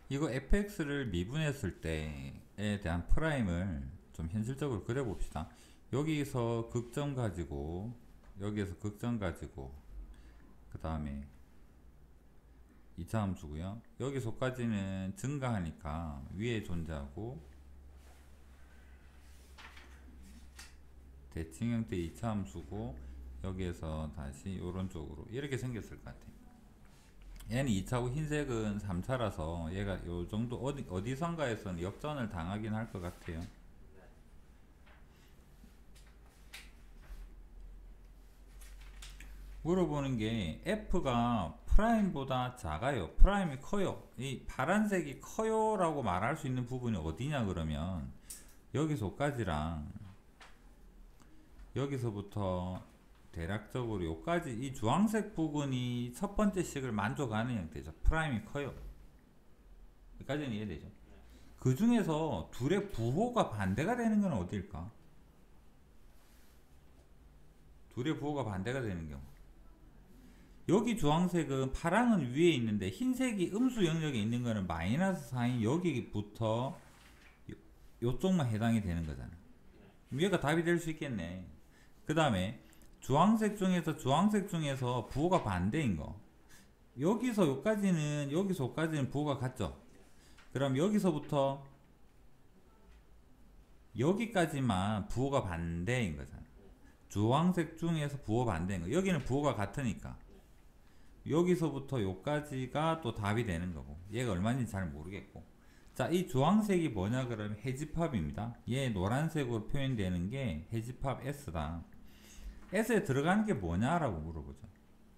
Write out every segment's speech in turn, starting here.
이거 fx를 미분했을 때에 대한 프라임을 좀 현실적으로 그려봅시다. 여기서 극점 가지고 여기에서 극점 가지고 그 다음에 2차 함수고요. 여기서까지는 증가하니까 위에 존재하고 대칭 형태 2차 함수고 여기에서 다시 오른쪽으로 이렇게 생겼을 것 같아요. 얘는 2차고 흰색은 3차라서 얘가 요정도 어디선가에서는 역전을 당하긴 할 것 같아요. 물어보는 게 f가 프라임보다 작아요, 프라임이 커요, 이 파란색이 커요 라고 말할 수 있는 부분이 어디냐 그러면 여기서까지랑 여기서부터 대략적으로 요까지 이 주황색 부분이 첫 번째 식을 만족하는 형태죠. 프라임이 커요. 여기까지는 이해되죠? 그 중에서 둘의 부호가 반대가 되는 건 어딜까? 둘의 부호가 반대가 되는 경우, 여기 주황색은 파랑은 위에 있는데 흰색이 음수 영역에 있는 거는 마이너스 4인 여기부터 요쪽만 해당이 되는 거잖아. 얘가 답이 될 수 있겠네. 그 다음에 주황색 중에서 부호가 반대인 거, 여기서 여기까지는 부호가 같죠. 그럼 여기서부터 여기까지만 부호가 반대인 거잖아. 주황색 중에서 부호 반대인 거, 여기는 부호가 같으니까 여기서부터 여기까지가 또 답이 되는 거고, 얘가 얼마인지 잘 모르겠고. 자, 이 주황색이 뭐냐 그러면 해집합입니다. 얘 노란색으로 표현되는 게 해집합 S다. S에 들어가는 게 뭐냐라고 물어보죠.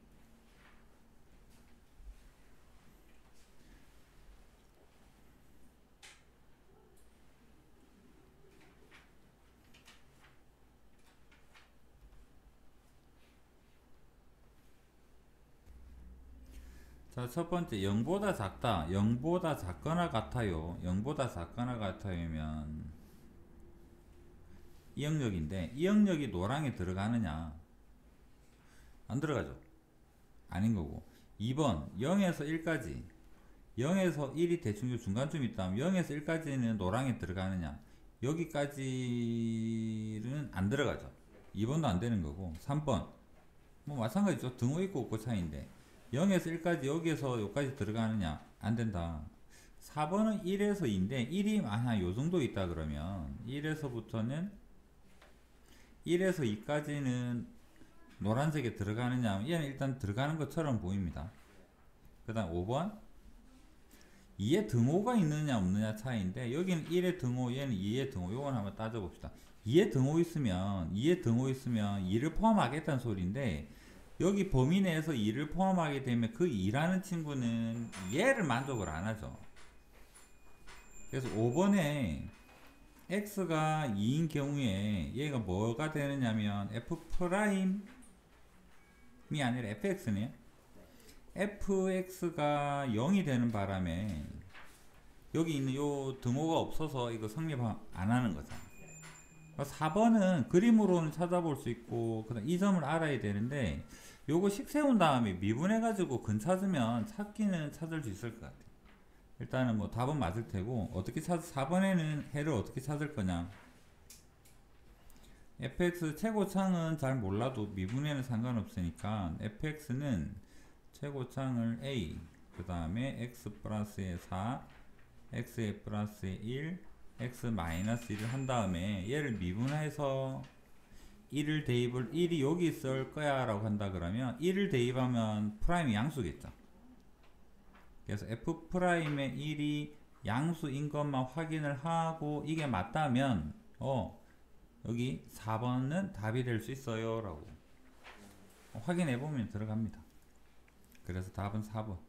자, 첫 번째 0보다 작다, 0보다 작거나 같아요. 0보다 작거나 같아요면 이 영역인데, 이 영역이 노랑에 들어가느냐? 안 들어가죠. 아닌 거고. 2번 0에서 1까지, 0에서 1이 대충 중간쯤 있다면 0에서 1까지는 노랑에 들어가느냐? 여기까지는 안 들어가죠. 2번도 안 되는 거고. 3번 뭐 마찬가지죠. 등호 있고 없고 차이인데 0에서 1까지 여기에서 여기까지 들어가느냐? 안 된다. 4번은 1에서 2인데 1이 만약 요 정도 있다 그러면 1에서부터는 1에서 2까지는 노란색에 들어가느냐? 얘는 일단 들어가는 것처럼 보입니다. 그 다음 5번 2의 등호가 있느냐 없느냐 차이인데, 여기는 1의 등호, 얘는 2의 등호. 요건 한번 따져봅시다. 2의 등호 있으면 2를 포함하겠다는 소리인데, 여기 범위 내에서 2를 포함하게 되면 그 2라는 친구는 얘를 만족을 안 하죠. 그래서 5번에 x가 2인 경우에 얘가 뭐가 되느냐면 f'이 아니라 fx네요. fx가 0이 되는 바람에 여기 있는 요 등호가 없어서 이거 성립 안 하는 거잖아. 4번은 그림으로는 찾아볼 수 있고, 그다음 이 점을 알아야 되는데, 요거 식 세운 다음에 미분해 가지고 근 찾으면 찾기는 찾을 수 있을 것 같아. 일단은 뭐 답은 맞을 테고, 어떻게 4번에는 해를 어떻게 찾을 거냐? fx 최고창은 잘 몰라도 미분해는 상관없으니까 fx는 최고창을 a, 그 다음에 x 플러스의 4, x에 플러스의 1, x 마이너스 1을 한 다음에 얘를 미분해서 1이 여기 있을 거야 라고 한다 그러면 1을 대입하면 프라임이 양수겠죠. 그래서 f 프라임의 1이 양수인 것만 확인을 하고 이게 맞다면 여기 4번은 답이 될 수 있어요 라고 확인해 보면 들어갑니다. 그래서 답은 4번.